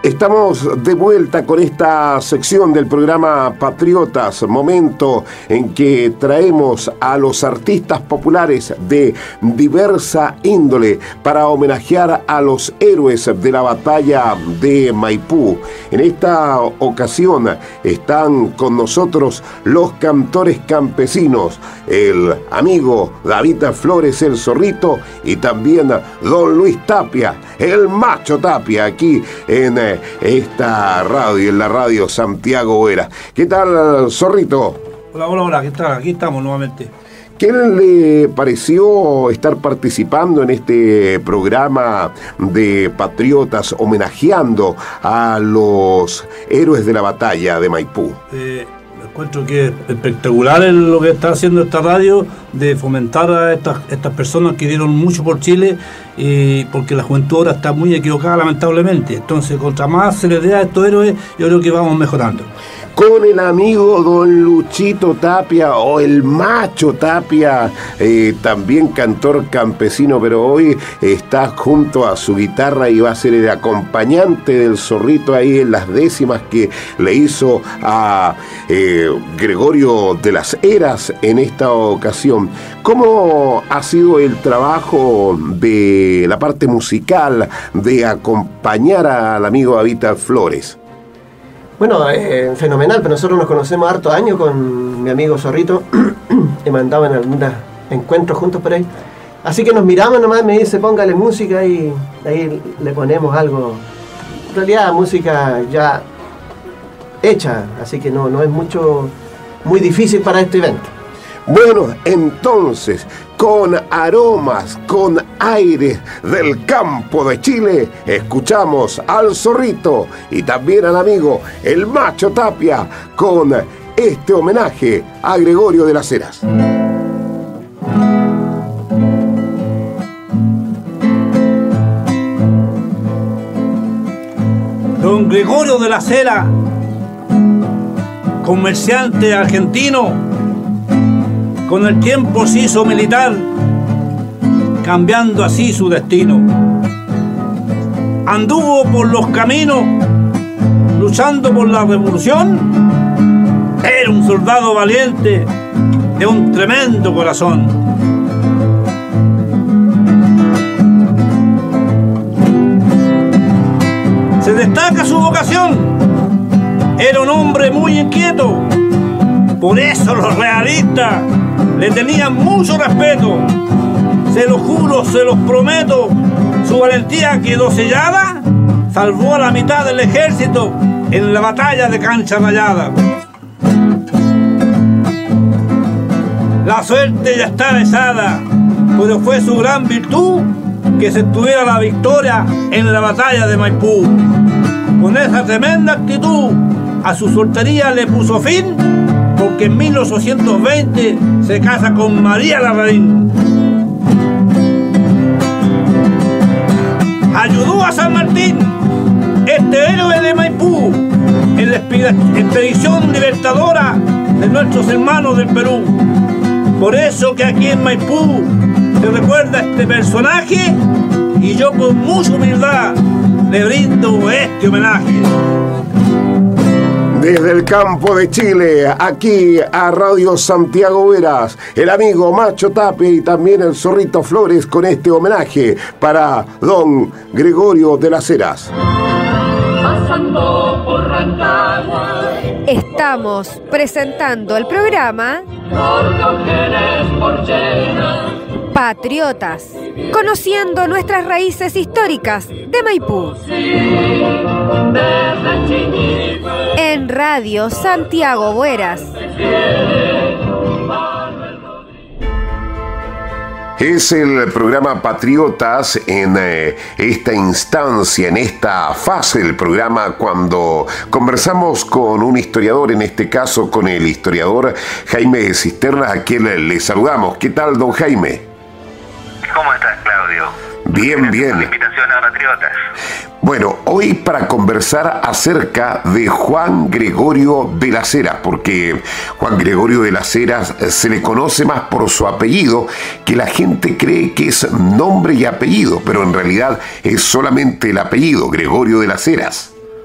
Estamos de vuelta con esta sección del programa Patriotas, momento en que traemos a los artistas populares de diversa índole para homenajear a los héroes de la batalla de Maipú. En esta ocasión están con nosotros los cantores campesinos, el amigo David Flores, el Zorrito, y también don Luis Tapia, el Macho Tapia, aquí en eh, esta radio, en la radio Santiago Vera. ¿Qué tal, Zorrito? Hola, hola, hola, ¿qué tal? Aquí estamos nuevamente. ¿Qué le pareció estar participando en este programa de Patriotas homenajeando a los héroes de la batalla de Maipú? Eh, encuentro que es espectacular lo que está haciendo esta radio, de fomentar a estas, estas personas que dieron mucho por Chile, eh, porque la juventud ahora está muy equivocada, lamentablemente. Entonces, contra más se les dé a estos héroes, yo creo que vamos mejorando. Con el amigo don Luchito Tapia, o el Macho Tapia, eh, también cantor campesino, pero hoy está junto a su guitarra y va a ser el acompañante del Zorrito ahí en las décimas que le hizo a eh, Gregorio de las Heras en esta ocasión. ¿Cómo ha sido el trabajo de la parte musical de acompañar al amigo David Flores? Bueno, eh, fenomenal, pero nosotros nos conocemos hartos años con mi amigo Zorrito. Hemos andado en algunos encuentros juntos por ahí. Así que nos miramos nomás, me dice póngale música y ahí le ponemos algo. En realidad música ya hecha, así que no, no es mucho, muy difícil para este evento. Bueno, entonces, con aromas, con aires del campo de Chile, escuchamos al Zorrito y también al amigo el Macho Tapia con este homenaje a Gregorio de las Heras. Don Gregorio de las Heras, comerciante argentino, con el tiempo se hizo militar, cambiando así su destino. Anduvo por los caminos, luchando por la revolución. Era un soldado valiente, de un tremendo corazón. Se destaca su vocación. Era un hombre muy inquieto. Por eso los realistas le tenían mucho respeto. Se lo juro, se los prometo, su valentía quedó sellada, salvó a la mitad del ejército en la batalla de Cancha Rayada. La suerte ya está besada, pero fue su gran virtud que se tuviera la victoria en la batalla de Maipú. Con esa tremenda actitud a su soltería le puso fin, porque en mil ochocientos veinte se casa con María Larraín. Ayudó a San Martín, este héroe de Maipú, en la expedición libertadora de nuestros hermanos del Perú. Por eso que aquí en Maipú se recuerda este personaje y yo con mucha humildad le brindo este homenaje. Desde el campo de Chile, aquí a Radio Santiago Veras, el amigo Macho Tapia y también el Zorrito Flores con este homenaje para don Gregorio de las Heras. Pasando por Rancagua, estamos presentando el programa por Cauquenes, por Lleida, Patriotas, conociendo nuestras raíces históricas de Maipú. En Radio Santiago Bueras. Es el programa Patriotas en eh, esta instancia, en esta fase del programa, cuando conversamos con un historiador, en este caso con el historiador Jaime Cisternas, a quien le saludamos. ¿Qué tal, don Jaime? ¿Cómo estás, Claudio? Bien, bien. La invitación a Patriotas. Bueno, hoy para conversar acerca de Juan Gregorio de las Heras, porque Juan Gregorio de las Heras se le conoce más por su apellido, que la gente cree que es nombre y apellido, pero en realidad es solamente el apellido, Gregorio de las Heras.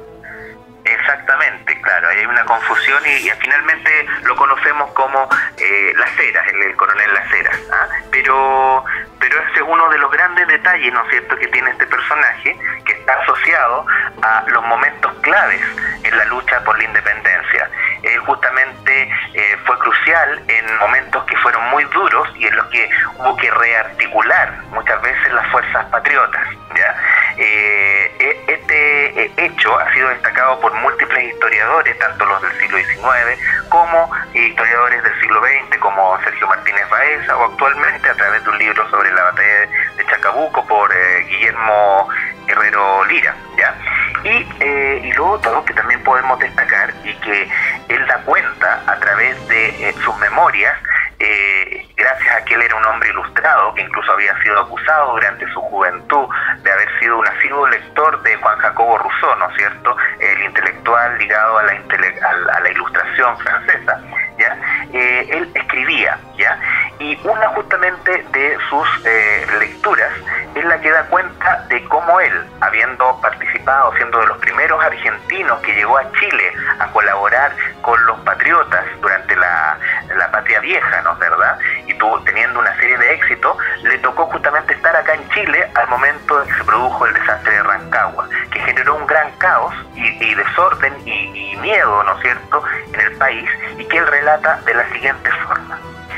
confusión y, y finalmente lo conocemos como eh, Las Heras, el, el coronel Las Heras, ¿ah? pero pero ese es uno de los grandes detalles, ¿no es cierto?, que tiene este personaje, que está asociado a los momentos claves en la lucha por la independencia. Él justamente eh, fue crucial en momentos que fueron muy duros y en los que hubo que rearticular muchas veces las fuerzas patriotas, ¿ya? Eh, este hecho ha sido destacado por múltiples historiadores, tanto los del siglo diecinueve como historiadores del siglo veinte, como Sergio Martínez Baeza, o actualmente a través de un libro sobre la batalla de Chacabuco por eh, Guillermo Herrero Lira, ¿ya? Y, eh, y lo otro que también podemos destacar y que él da cuenta a través de eh, sus memorias, eh, gracias a que él era un hombre ilustrado, que incluso había sido acusado durante su juventud de haber sido un asiduo lector de Juan Jacobo Rousseau, ¿no es cierto?, el intelectual ligado a la, intele a la, a la ilustración francesa, ¿ya? Eh, él escribía, ¿ya? Y una justamente de sus eh, lecturas es la que da cuenta de cómo él, habiendo participado, siendo de los primeros argentinos que llegó a Chile a colaborar con los patriotas durante la, la Patria Vieja, ¿no es verdad?, y tuvo, teniendo una serie de éxitos, le tocó justamente estar acá en Chile al momento en que se produjo el desastre de Rancagua, que generó un gran caos y, y desorden y, y miedo, ¿no es cierto?, en el país, y que él relata de la siguiente forma.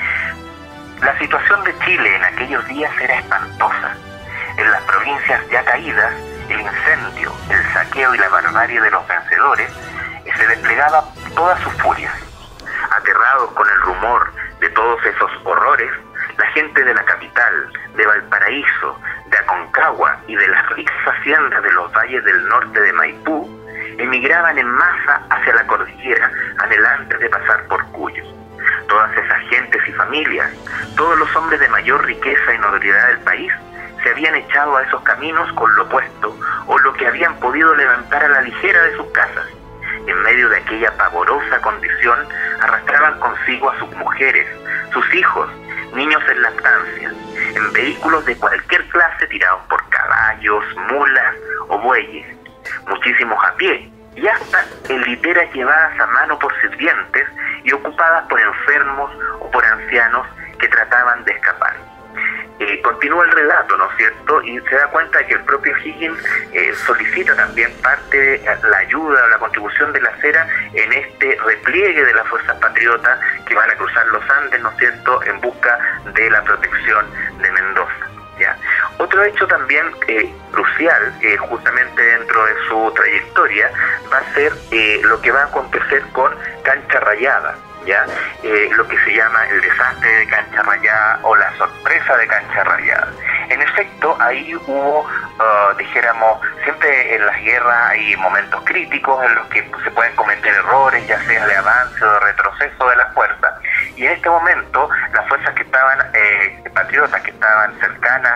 La situación de Chile en aquellos días era espantosa. En las provincias ya caídas, el incendio, el saqueo y la barbarie de los vencedores se desplegaba toda su furia. Aterrados con el rumor de todos esos horrores, la gente de la capital, de Valparaíso, de Aconcagua y de las ricas haciendas de los valles del norte de Maipú emigraban en masa hacia la cordillera, anhelantes de pasar por Cuyo. Todas esas gentes y familias, todos los hombres de mayor riqueza y notoriedad del país, se habían echado a esos caminos con lo puesto o lo que habían podido levantar a la ligera de sus casas. En medio de aquella pavorosa condición, arrastraban consigo a sus mujeres, sus hijos, niños en lactancia, en vehículos de cualquier clase tirados por caballos, mulas o bueyes, muchísimos a pie, y hasta en literas llevadas a mano por sirvientes y ocupadas por enfermos o por ancianos que trataban de escapar. Eh, continúa el relato, ¿no es cierto?, y se da cuenta de que el propio Higgins eh, solicita también parte de la ayuda o la contribución de la Cera en este repliegue de las fuerzas patriotas que van a cruzar los Andes, ¿no es cierto?, en busca de la protección de Mendoza, ¿ya? Otro hecho también eh, crucial, eh, justamente dentro de su trayectoria, va a ser eh, lo que va a acontecer con Cancha Rayada, ¿ya? Eh, lo que se llama el desastre de Cancha Rayada o la sorpresa de Cancha Rayada. En efecto, ahí hubo, uh, dijéramos, siempre en las guerras hay momentos críticos en los que se pueden cometer errores, ya sea de avance o de retroceso de las fuerzas. Y en este momento, las fuerzas que estaban, eh, patriotas que estaban cercanas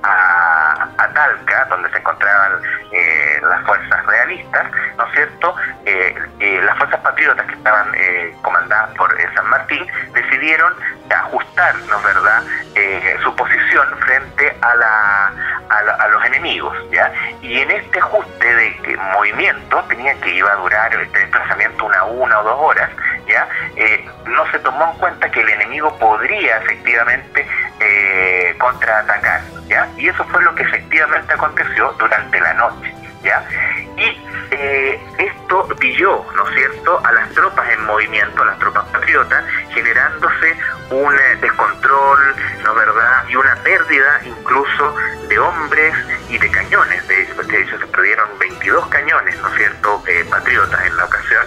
a, a Talca, donde se encontraban eh, las fuerzas realistas, ¿no es cierto?, eh, eh, las fuerzas patriotas que estaban eh, comandadas por eh, San Martín decidieron ajustar, ¿no es verdad?, eh, su posición frente a, la, a, la, a los enemigos, ¿ya? Y en este ajuste de que, movimiento, tenía que iba a durar este desplazamiento una una o dos horas, ¿ya? Eh, no se tomó en cuenta que el enemigo podría efectivamente eh, contraatacar, ¿ya? Y eso fue lo que efectivamente aconteció durante la noche, ¿ya? Y eh, esto pilló, ¿no es cierto?, a las tropas en movimiento, a las tropas patriotas, generándose un eh, descontrol, ¿no es verdad?, y una pérdida incluso de hombres y de cañones. De, de hecho, se perdieron veintidós cañones, ¿no es cierto?, eh, patriotas en la ocasión.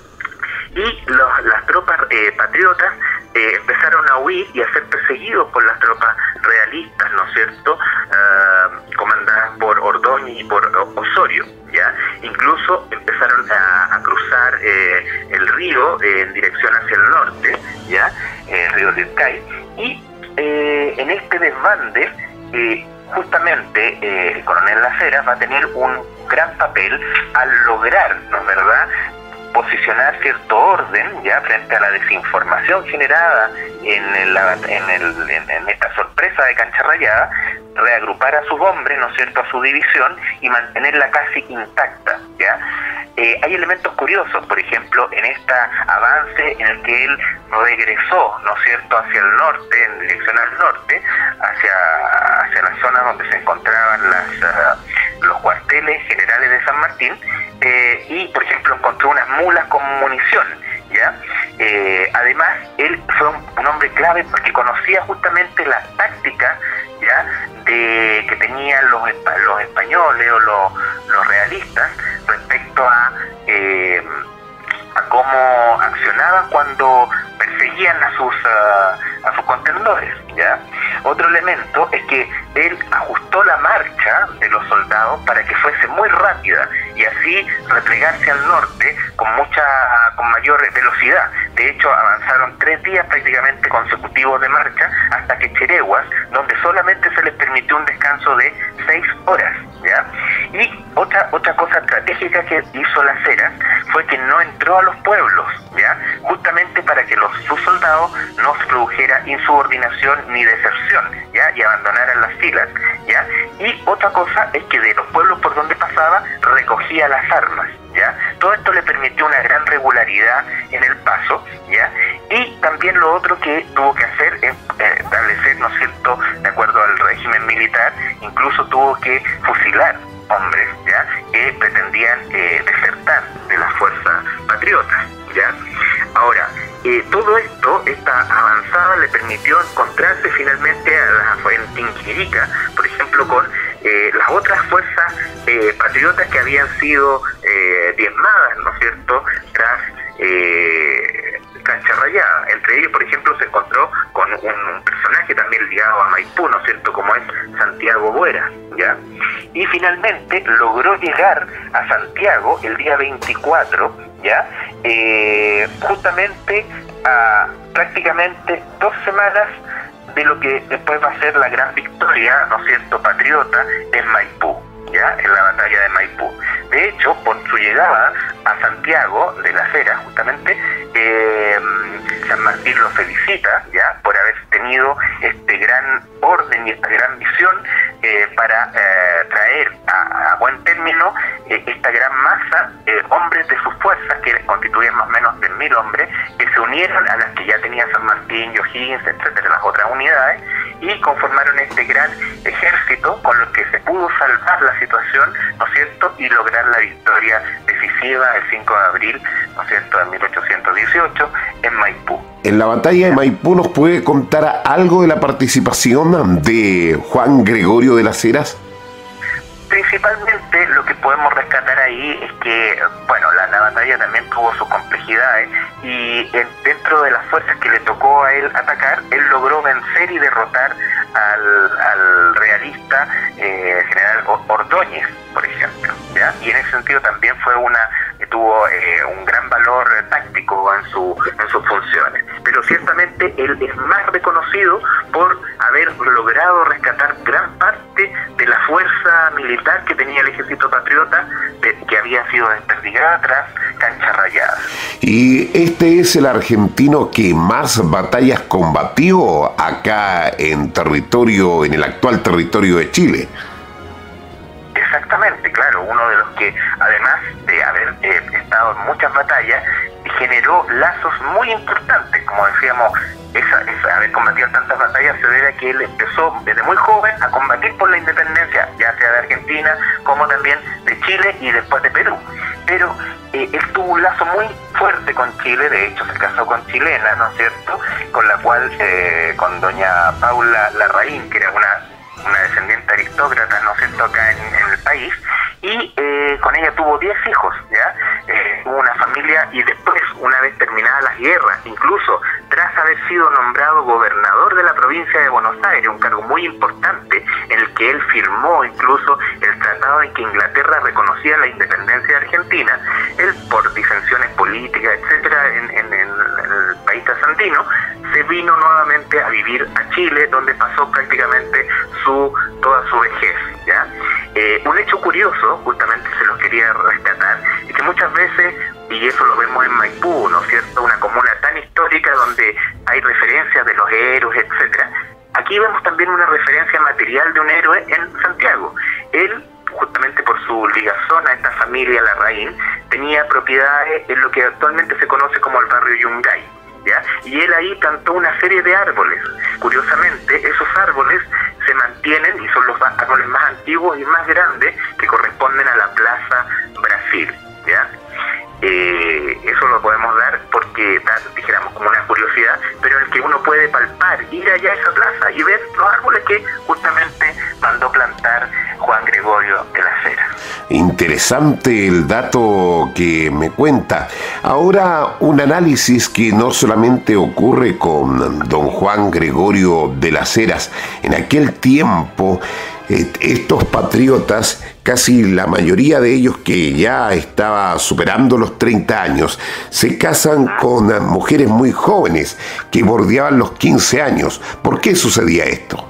Y los, las tropas eh, patriotas eh, empezaron a huir y a ser perseguidos por las tropas realistas, ¿no es cierto?, uh, comandadas por Ordóñez y por Osorio, ¿ya? Incluso empezaron a, a cruzar eh, el río eh, en dirección hacia el norte, ¿ya?, el río Lircay, y eh, en este desbande eh, justamente eh, el coronel Las Heras va a tener un gran papel al lograr, ¿no es verdad?, posicionar cierto orden, ya, frente a la desinformación generada en, el, en, el, en, en esta sorpresa de Cancha Rayada, reagrupar a sus hombres, ¿no es cierto?, a su división y mantenerla casi intacta, ya. eh, hay elementos curiosos, por ejemplo, en este avance en el que él regresó, ¿no es cierto?, hacia el norte, en dirección al norte, hacia, hacia las zonas donde se encontraban las, uh, los cuarteles generales de San Martín, eh, y, por ejemplo, encontró unas mulas con munición, ¿ya? Eh, además, él fue un, un hombre clave porque conocía justamente las tácticas, ¿ya?, de que tenían los, los españoles o los, los realistas respecto a, eh, a cómo accionaban cuando perseguían a sus uh, a sus contendores, ¿ya? Otro elemento es que él ajustó la marcha de los soldados para que fuese muy rápida y así replegarse al norte con mucha con mayor velocidad. De hecho, avanzaron tres días prácticamente consecutivos de marcha hasta que Chereguas, donde solamente se les permitió un descanso de seis horas, ¿ya? Y otra otra cosa estratégica que hizo Las Heras fue que no entró a los pueblos, ¿ya?, justamente para que los sus soldados no se produjera insubordinación ni deserción, ¿ya?, y abandonaran las filas, ¿ya? Y otra cosa es que de los pueblos por donde pasaba recogía las armas, ¿ya? Todo esto le permitió una gran regularidad en el paso, ¿ya? Y también lo otro que tuvo que hacer es eh, establecer, ¿no es cierto?, de acuerdo al régimen militar, incluso tuvo que fusilar hombres, ¿ya?, que pretendían eh, desertar de las fuerzas patriotas, ¿ya? Ahora, eh, todo esto, esta avanzada le permitió encontrarse finalmente a la, en Tinguirica, por ejemplo, con eh, las otras fuerzas eh, patriotas que habían sido eh, diezmadas, ¿no es cierto?, tras eh, Cancha Rayada. Entre ellos, por ejemplo, se encontró con un, un personaje también ligado a Maipú, ¿no es cierto?, como es Santiago Bueras, ¿ya? Y finalmente logró llegar a Santiago el día veinticuatro, ¿ya?, eh, justamente a prácticamente dos semanas de lo que después va a ser la gran victoria, ¿no es cierto?, patriota en Maipú, ¿ya?, en la batalla de Maipú. De hecho, por su llegada a Santiago de Las Heras, justamente, eh, San Martín lo felicita, ¿ya?, por haber tenido este gran orden y esta gran visión eh, para eh, traer a, a buen término eh, esta gran masa, eh, hombres de sus fuerzas, que constituían más o menos de mil hombres, que se unieron a las que ya tenía San Martín, O'Higgins, etcétera, las otras unidades, y conformaron este gran ejército con lo que se pudo salvar la situación, ¿no es cierto?, y lograr la victoria decisiva el cinco de abril, ¿no es cierto?, de mil ochocientos dieciocho en Maipú. En la batalla de Maipú, ¿nos puede contar algo de la participación de Juan Gregorio de Las Heras? Principalmente lo que podemos rescatar ahí es que, bueno, la, la batalla también tuvo sus complejidades y en, dentro de las fuerzas que le tocó a él atacar, él logró vencer y derrotar al, al realista eh, general Ordóñez, por ejemplo, ¿ya? Y en ese sentido también fue una tuvo eh, un gran valor eh, táctico en, su, en sus funciones. Pero ciertamente él es más reconocido por haber logrado rescatar gran parte de la fuerza militar que tenía el ejército patriota, de, que había sido desperdigada tras Cancha Rayada. Y este es el argentino que más batallas combatió acá en territorio, en el actual territorio de Chile. Exactamente, claro, uno de los que, además de haber eh, estado en muchas batallas, generó lazos muy importantes, como decíamos, esa, esa, haber combatido en tantas batallas se debe a que él empezó desde muy joven a combatir por la independencia, ya sea de Argentina como también de Chile y después de Perú. Pero eh, él tuvo un lazo muy fuerte con Chile, de hecho se casó con chilena, ¿no es cierto?, con la cual, eh, con doña Paula Larraín, que era una una descendiente aristócrata, ¿no es cierto?, acá en, en el país, y eh, con ella tuvo diez hijos, ¿ya? Eh, hubo una familia, y después, una vez terminadas las guerras, incluso tras haber sido nombrado gobernador de la provincia de Buenos Aires, un cargo muy importante en el que él firmó incluso el tratado en que Inglaterra reconocía la independencia de Argentina, él, por disensiones políticas, etcétera, en, en, en el país trasandino, se vino nuevamente a vivir a Chile, donde pasó prácticamente su toda su vejez, ¿ya? Eh, un hecho curioso, justamente se lo quería rescatar, es que muchas veces, y eso lo vemos en Maipú, ¿no es cierto?, una comuna tan histórica donde hay referencias de los héroes, etcétera. Aquí vemos también una referencia material de un héroe en Santiago. Él justamente por su ligazón a esta familia Larraín, tenía propiedades en lo que actualmente se conoce como el barrio Yungay, ¿ya? Y él ahí plantó una serie de árboles. Curiosamente, esos árboles se mantienen y son los árboles más antiguos y más grandes que corresponden a la Plaza Brasil, ¿ya? Eh, eso lo podemos dar porque, dijéramos, como una curiosidad, pero en el que uno puede palpar, ir allá a esa plaza y ver los árboles que justamente mandó plantar Juan Gregorio de las Heras. Interesante el dato que me cuenta. Ahora, un análisis que no solamente ocurre con don Juan Gregorio de las Heras. En aquel tiempo, estos patriotas, casi la mayoría de ellos que ya estaba superando los treinta años, se casan con mujeres muy jóvenes que bordeaban los quince años. ¿Por qué sucedía esto?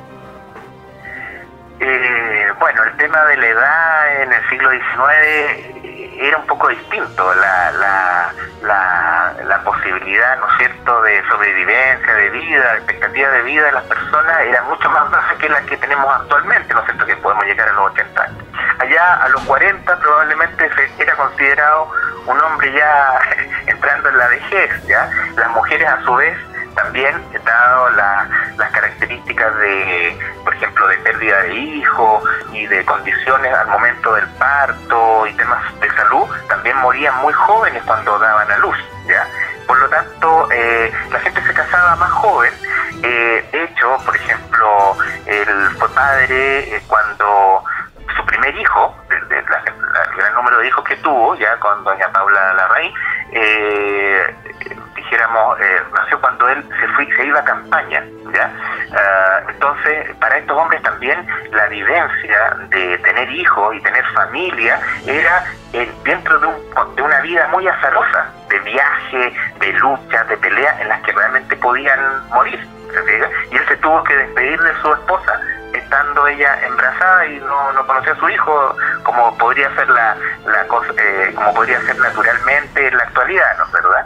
Eh, bueno, el tema de la edad en el siglo diecinueve era un poco distinto. La, la, la, la posibilidad, ¿no es cierto?, de sobrevivencia, de vida, de expectativa de vida de las personas era mucho más baja que la que tenemos actualmente, ¿no es cierto?, que podemos llegar a los ochenta años. Allá a los cuarenta probablemente se era considerado un hombre ya entrando en la vejez, ¿ya? Las mujeres a su vez también, dado la, las características de, por ejemplo, de pérdida de hijos y de condiciones al momento del parto y temas de salud, también morían muy jóvenes cuando daban a luz, ¿ya? Por lo tanto, eh, la gente se casaba más joven. Eh, de hecho, por ejemplo, él fue padre eh, cuando su primer hijo, de, de la, la, el gran número de hijos que tuvo, ya con doña Paula Larraín, eh, dijéramos, eh, nació cuando él se fue, se iba a campaña, ¿ya? Uh, entonces, para estos hombres también la vivencia de tener hijos y tener familia era eh, dentro de, un, de una vida muy azarosa, de viaje, de lucha, de pelea, en las que realmente podían morir, ¿sí? Y él se tuvo que despedir de su esposa, estando ella embarazada y no, no conocía a su hijo, como podría ser la, la cosa, eh, como podría ser naturalmente en la actualidad, ¿no es verdad?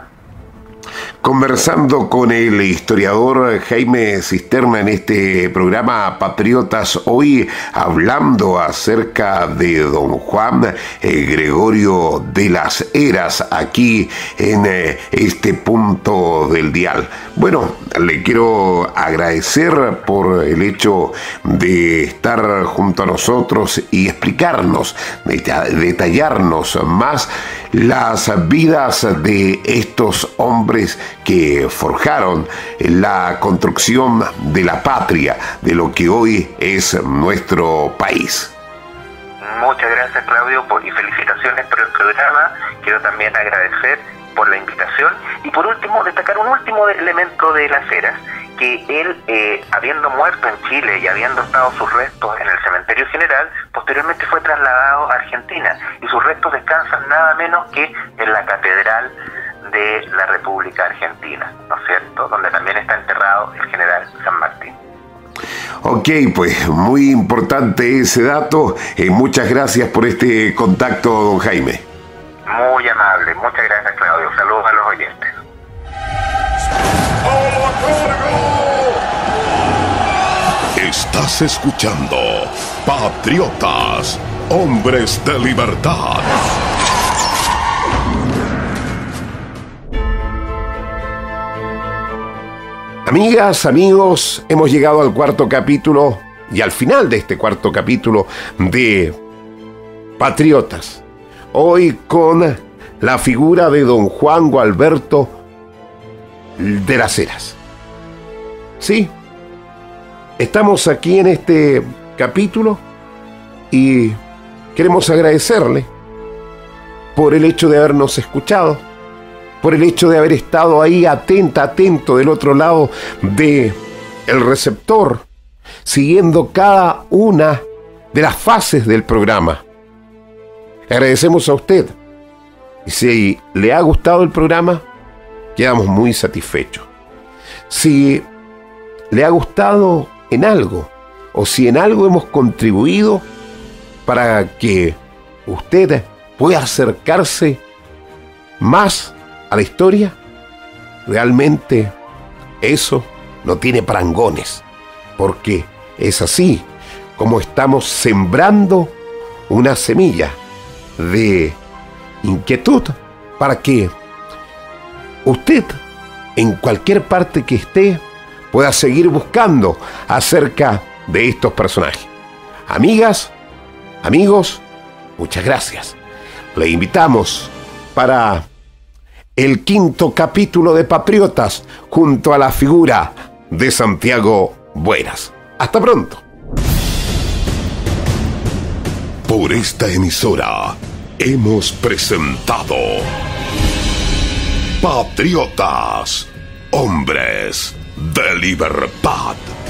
Conversando con el historiador Jaime Cisterna en este programa Patriotas, hoy hablando acerca de don Juan eh, Gregorio de las Heras, aquí en eh, este punto del dial. Bueno, le quiero agradecer por el hecho de estar junto a nosotros y explicarnos, detallarnos más las vidas de estos hombres que forjaron la construcción de la patria, de lo que hoy es nuestro país. Muchas gracias, Claudio, y felicitaciones por el programa. Quiero también agradecer por la invitación y por último destacar un último elemento de Las Heras, que él, eh, habiendo muerto en Chile y habiendo estado sus restos en el cementerio general, posteriormente fue trasladado a Argentina y sus restos descansan nada menos que en la Catedral de la República Argentina, ¿no es cierto?, donde también está enterrado el general San Martín. Ok, pues muy importante ese dato. Eh, muchas gracias por este contacto, don Jaime. Muy amable, muchas gracias, Claudio. Saludos a los oyentes. Estás escuchando Patriotas, Hombres de Libertad. Amigas, amigos, hemos llegado al cuarto capítulo y al final de este cuarto capítulo de Patriotas. Hoy con la figura de don Juan Gualberto de las Heras. Sí, estamos aquí en este capítulo y queremos agradecerle por el hecho de habernos escuchado, por el hecho de haber estado ahí atenta, atento del otro lado de el receptor, siguiendo cada una de las fases del programa. Le agradecemos a usted. Y si le ha gustado el programa, quedamos muy satisfechos. Si le ha gustado en algo, o si en algo hemos contribuido para que usted pueda acercarse más a la historia, realmente eso no tiene parangones, porque es así como estamos sembrando una semilla de inquietud para que usted, en cualquier parte que esté, pueda seguir buscando acerca de estos personajes. Amigas, amigos, muchas gracias. Le invitamos para el quinto capítulo de Patriotas junto a la figura de Santiago Bueras. Hasta pronto. Por esta emisora hemos presentado Patriotas, Hombres de Libertad.